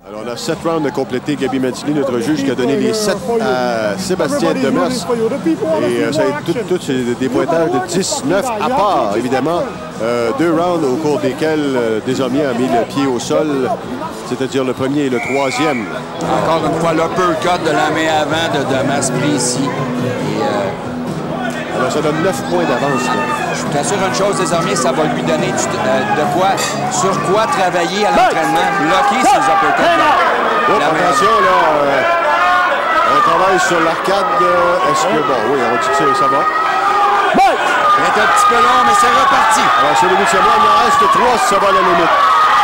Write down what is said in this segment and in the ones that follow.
Alors, on a 7 rounds à compléter. Gaby Mancini, notre juge, qui a donné les 7 à Sébastien Demers. Et ça a été tout des pointages de 19, à part, évidemment, 2 rounds au cours desquels Desormiers a mis le pied au sol, c'est-à-dire le premier et le troisième. Encore une fois, l'uppercut de la main avant de Demers pris ici. Alors, ça donne 9 points d'avance. Je t'assure une chose, Desormiers, ça va lui donner sur quoi travailler à l'entraînement. Bloquer ses uppercuts. Oh, attention, là, on travaille sur l'arcade. Est-ce que, bon, oui, on dit que ça va. C'est un petit peu long, mais c'est reparti. Alors, c'est le 8e round, il en reste 3 si ça va à la limite.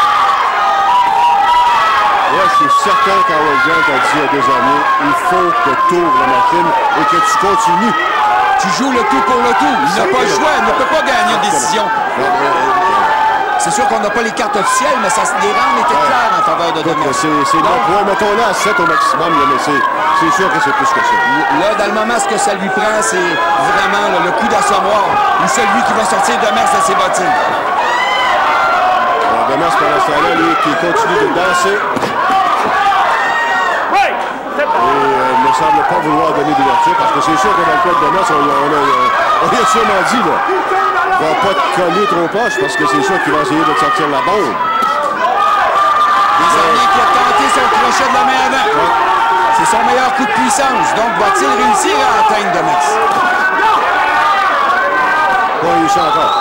Là, je suis certain qu'Howard Grant a dit à Desormiers, il faut que tu ouvres la machine et que tu continues. Tu joues le tout pour le tout. Il n'a pas le choix. Il ne peut pas gagner une décision. C'est sûr qu'on n'a pas les cartes officielles, mais les rounds étaient clairs en faveur de Demers. C'est 9 points. Mettons-le à 7 au maximum, là, mais c'est sûr que c'est plus que ça. Là, dans le moment, ce que ça lui prend, c'est vraiment là, le coup d'assommoir ou celui qui va sortir Demers de ses bottines. Alors, Demers, pendant ce temps-là, lui, qui continue de danser. Et il ne semble pas vouloir donner d'ouverture parce que c'est sûr que dans le cas de Demers, on lui a sûrement dit, là, il ne va pas te coller trop proche parce que c'est sûr qu'il va essayer de te sortir la bombe. Desormiers qui a tenté son crochet de la main avant. Ouais. C'est son meilleur coup de puissance. Donc, va-t-il réussir à atteindre Demers? Pas réussi encore.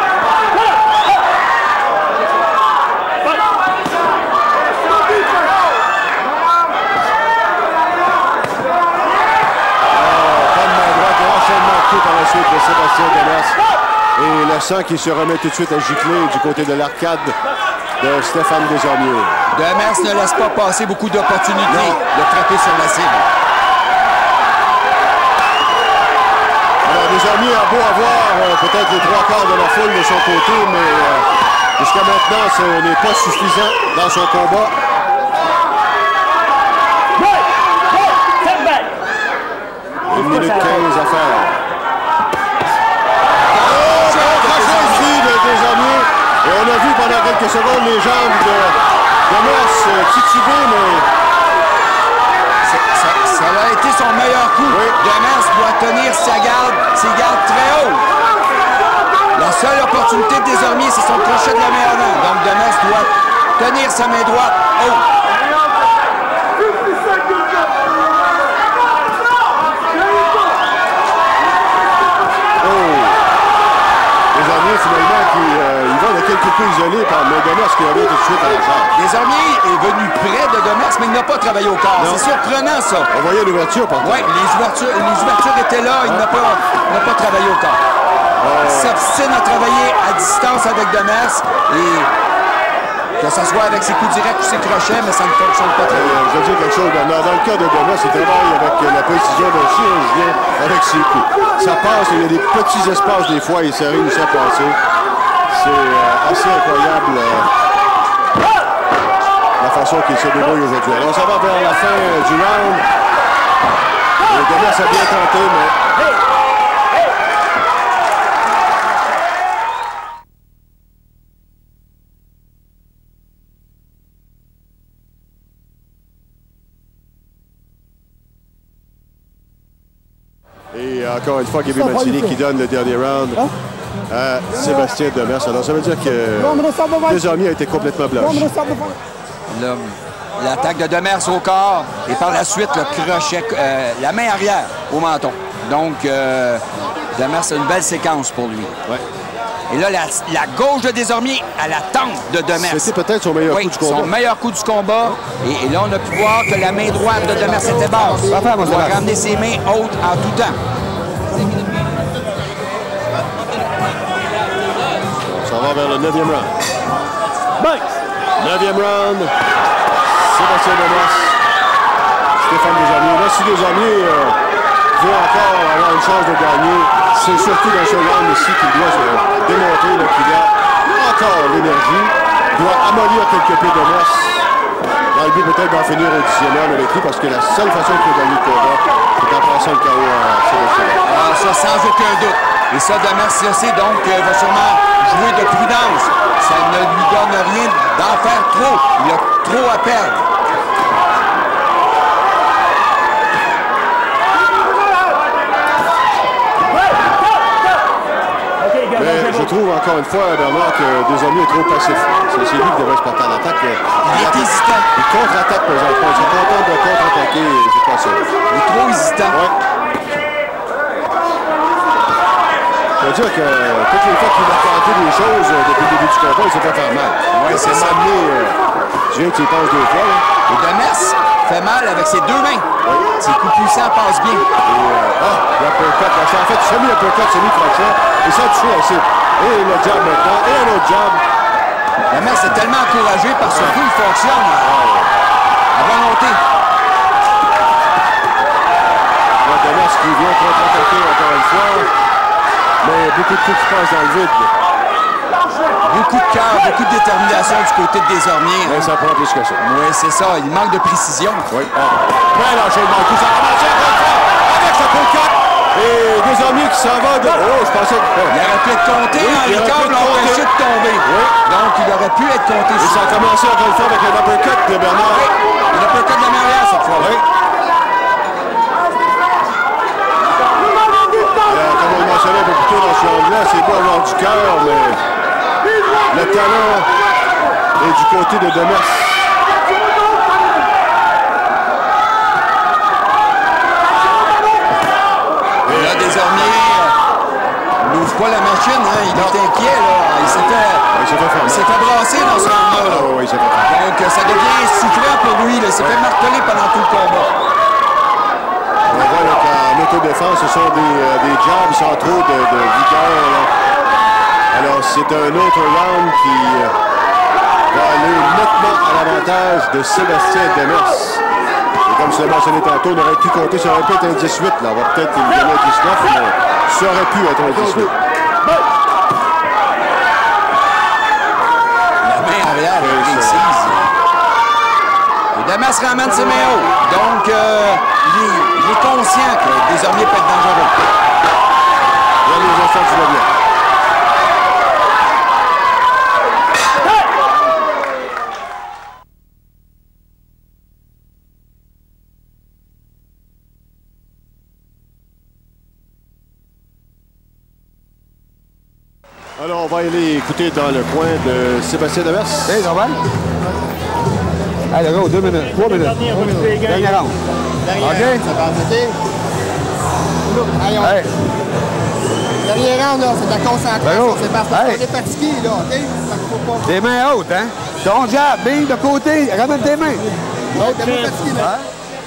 Par la suite de Sébastien Demers. Et le sang qui se remet tout de suite à gicler du côté de l'arcade de Stéphane Desormiers. Demers ne laisse pas passer beaucoup d'opportunités de frapper sur la cible. Alors, Desormiers a beau avoir peut-être les 3/4 de la foule de son côté, mais jusqu'à maintenant, ce n'est pas suffisant dans son combat. 1 minute 15 à faire. Et on a vu pendant quelques secondes les jambes de Demers tituber, mais... Ça a été son meilleur coup. Oui. Demers doit tenir ses gardes très haut. La seule opportunité de Desormiers, c'est son crochet de la main avant. Donc Demers doit tenir sa main droite haut. Finalement, il va de quelque peu isolé par Demers qui revient tout de suite à la charge. Desormiers est venu près de Demers, mais il n'a pas travaillé au corps. C'est surprenant, ça. On voyait l'ouverture, par contre. Oui, les ouvertures étaient là. Il n'a pas travaillé au corps. Il s'obstine à travailler à distance avec Demers et que ce soit avec ses coups directs ou ses crochets, mais ça ne fonctionne pas très bien. Je veux dire quelque chose, Bernard. Dans le cas de Demers, il travaille avec la précision d'un chirurgien avec ses coups. Ça passe, il y a des petits espaces des fois et ça réussit à passer. C'est assez incroyable la façon qu'il se débrouille aujourd'hui. Alors, ça va vers la fin du round. Et Demers a bien tenté, mais... Et encore une fois, Gaby Mancini qui donne le dernier round à Sébastien Demers. Alors, ça veut dire que Desormiers a été complètement blanche. L'attaque de Demers au corps et par la suite le crochet, la main arrière au menton. Donc, Demers a une belle séquence pour lui. Ouais. Et là, la gauche de Desormiers à la tempe de Demers. C'était peut-être son meilleur coup du combat. Son meilleur coup du combat. Et là, on a pu voir que la main droite de Demers était basse. Il va ramener ses mains hautes en tout temps. Ça va vers le 9e round. 9e round. Sébastien Demers. Stéphane Desormiers. Là, si Desormiers veut encore avoir une chance de gagner, c'est surtout dans ce round ici qu'il doit se démontrer qu'il a encore l'énergie, doit amollir quelque peu Demers, dans le but peut-être d'en finir au 10e round avec lui, parce que la seule façon qu'il peut gagner le combat, c'est en passant le KO à Sébastien. Ah, ça, sans aucun doute. Et ça, Demers le sait, donc va sûrement jouer de prudence. Ça ne lui donne rien d'en faire trop. Il a trop à perdre. trouve encore une fois, Bernard, que Desormeaux est trop passif. C'est lui qui devrait se porter à l'attaque. Il est hésitant. Il contre-attaque présentement. Il est content de contre-attaquer. C'est pas ça. Il est trop hésitant. Ouais. Je veux dire que toutes les fois qu'il a tenté des choses depuis le début du combat, il s'est pas fait mal. Oui, c'est ça. Je viens que tu y penses 2 fois. Là. Et Demers fait mal avec ses 2 mains. Oui. Ses coups puissants passent bien. L'uppercut. En fait, semi-uppercut, semi-crochet. Et ça a touché assez. Et le jab maintenant. Et un autre jab. Demers est tellement encouragé par ce coup, il fonctionne à volonté. Demers qui vient contre-attaquer encore une fois. Mais beaucoup de coups qui passent dans le vide. Beaucoup de cœur, beaucoup de détermination du côté de Desormeaux. Mais ça prend plus que ça. Oui, c'est ça. Il manque de précision. Oui. Ben l'enchaînement de coups, ça commence encore une fois avec ce uppercut. Et Desormeaux qui s'en va de... Oh, je pensais que... Il aurait pu être compté, Oui, Henri Cobb l'a empêché de tomber. Oui. Donc, il aurait pu être compté. Et ça a commencé encore une fois avec un uppercut de Bernard. Oui. L'uppercut de la arrière cette fois. Oui. Comme on le mentionnait un peu plus tôt dans ce round-là, c'est beau avoir du cœur, mais le talent est du côté de Demers. Et là, Desormeaux n'ouvre pas la machine. Hein. Il est inquiet. Là. Il s'est fait brasser dans ce round-là. Oh, oui, il s'est fait faire. Donc, ça devient souffrant pour lui. Là. Il s'est fait marteler pendant tout le combat. On voit qu'en autodéfense, ce sont des jabs sans trop de vigueur. Là. Alors, c'est un autre round qui va aller nettement à l'avantage de Sébastien Demers. Et comme je l'ai mentionné tantôt, on aurait pu compter, ça aurait pu être un 18. Là. On va peut-être lui donner un 19, mais ça aurait pu être un 18. La main arrière est précise. Et Demers ramène ses mains haut. Donc, il est conscient que Desormeaux peut être dangereux. Il y a les enfants du lobby. Alors, on va aller écouter dans le coin de Sébastien Demers. Hey, normal? Allez, go, 2 minutes, 3 minutes. Dernier round. OK? Ça va arrêter. Allez, Hey, dernier round, là, c'est de la concentration. Ben, C'est parce hey. qu'on est fatigué, là, OK? Fait qu'il faut pas... tes mains hautes, hein? Ton jab, bing, de côté, ramène tes mains. Ouais, t'es pas fatigué, là.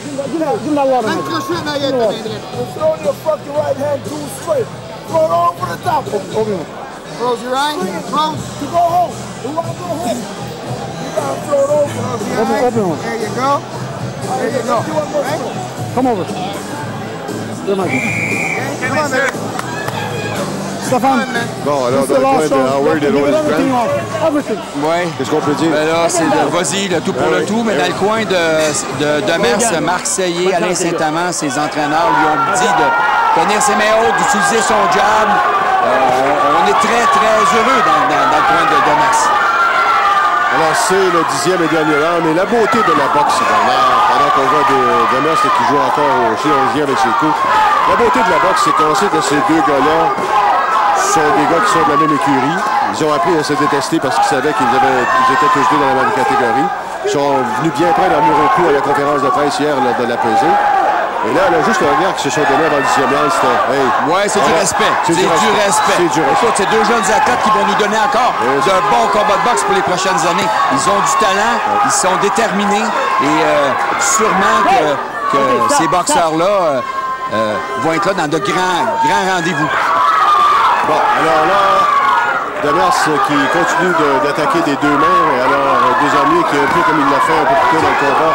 Même crochet en arrière, t'as bien droit. Throw your fucking right hand too straight. Throw it over the top. Close your eyes. Close. To go home. You want to go home. You got to throw it over. Close your eyes. Open one. There you go. There you go. Right? Come over. There, Mikey. Come on, man. Stéphane, Bon, alors, this is dans the le coin last de round. Howard et Give it Lois everything Grant, off. Everything. Oui. qu'est-ce qu'on peut dire? Ben là, c'est le vas-y, le tout pour Ben le oui, tout, mais ben dans le coin de Demers, Marc Seillé, Alain Saint-Amand, ses entraîneurs lui ont dit de tenir ses mains hautes, d'utiliser son jab. On est très, très heureux dans le coin de Demers. Alors, c'est le 10e et dernier round. Et la beauté de la boxe, pendant qu'on voit Demers qui joue encore au chirurgien avec ses coups, la beauté de la boxe, c'est qu'on sait que ces deux gars-là sont des gars qui sont de la même écurie. Ils ont appris à se détester parce qu'ils savaient qu'ils étaient tous deux dans la même catégorie. Ils sont venus bien près d'un mur au cou à la conférence de presse hier lors de la pesée. Et là, juste le regard qu'ils se sont donnés avant le 10e round, c'était « Hey! » Oui, c'est du respect. C'est du respect. C'est du respect. Écoute, c'est deux jeunes athlètes qui vont nous donner encore d'un bon combat de boxe pour les prochaines années. Ils ont du talent, ils sont déterminés et sûrement que ces boxeurs-là vont être là dans de grands rendez-vous. Bon, alors là, Demers qui continue d'attaquer des deux mains. Et alors, Desormeaux qui est un peu comme il l'a fait un peu plus tôt dans le combat.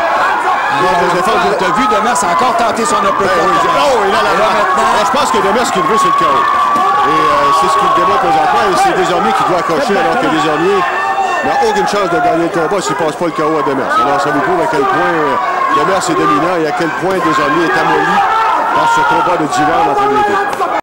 T'as vu Demers encore tenter son uppercut. Oh, il a la droite. maintenant. Je pense que Demers, ce qu'il veut, c'est le KO. Et c'est ce qu'il démontre présentement. Et c'est Desormeaux qui doit accrocher, alors que Desormeaux n'a aucune chance de gagner le combat s'il ne passe pas le KO à Demers. Alors, ça vous prouve à quel point Demers est dominant et à quel point Desormeaux est amolli dans ce combat de 10 rounds entre les deux.